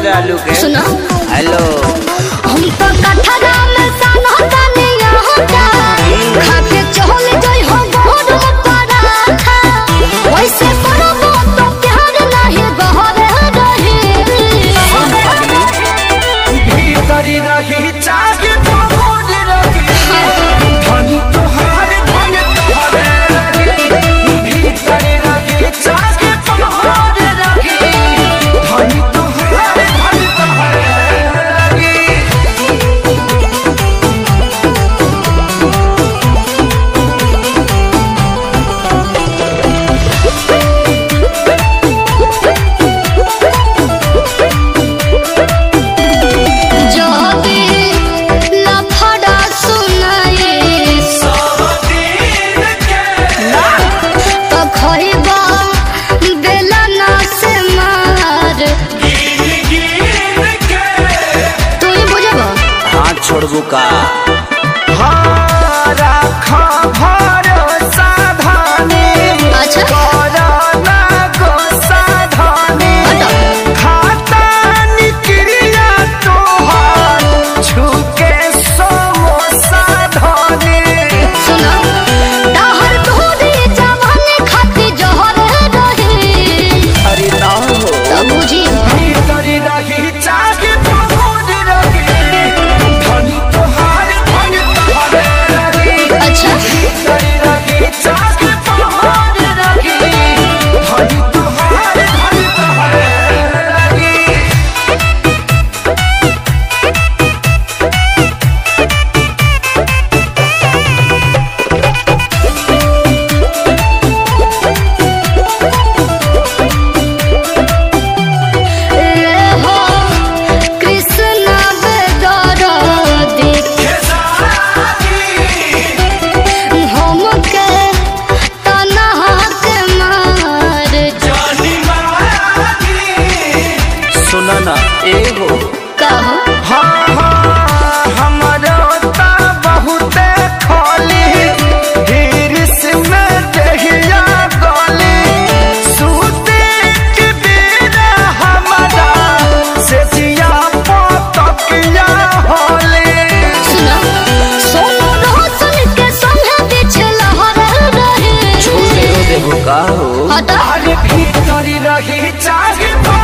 लगा लू के सुना हेलो हम तो कठरा में सानो तने होता खाके चहल जई हो गोड़ पराठा वैसे परबो तो प्यार नहीं बहरे रही भीतरी रही चाहे तो मोड़ रही धनी तोहार धन तोहारे रही भीतरी रही चाहे तो मोड़ रही धनी तोहार धन तोहारे रही। जो भी लफड़ा सुनाए तो खइबा बेलना से मार तू ही बुझबा हाथ छोड़बू का राखा भरोसा धानी अच्छा कोरोना को साधानी खाता निकलिया तोहार छुके समोसा धानी सुना दाहर तोरी जवानी खाती जहर रही अरे ना हो तब बुझी भीतरी रही चाहे तो मोड़ रही धनी तोहार धन तोहारे रही अच्छा भीतरी रही चाहे तो मोड़ रही धनी तोहार धन तोहारे रही। ए हो कृष्ण बेदरदी हमके तनहा के मार सुना ना ए हो कहो हमरो ता बहुते खोली हिरिस में देहिया गोली सूते के बिना हमारा से जिया पतकिया होली सुना सोनू रोशन के संगे पीछे लहर रहे छोड़ देबू का हो हटा अरे भीतरी रही चाहे तो